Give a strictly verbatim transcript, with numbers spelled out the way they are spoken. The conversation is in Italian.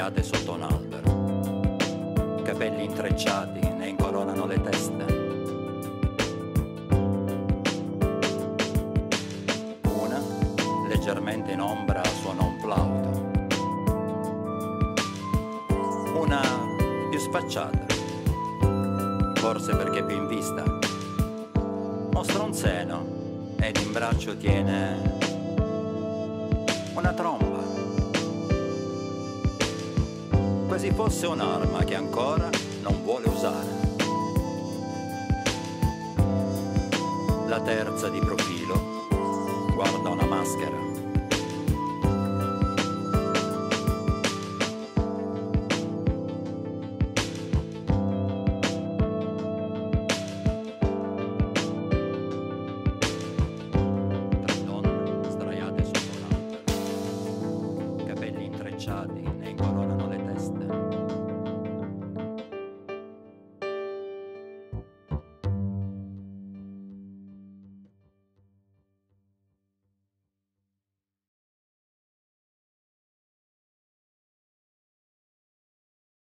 sdraiate sotto un albero. Capelli intrecciati ne incoronano le teste. Una, leggermente in ombra, suona un flauto. Una più sfacciata, forse perché più in vista, mostra un seno ed in braccio tiene una tromba, quasi fosse un'arma che ancora non vuole usare. La terza di profilo guarda una maschera.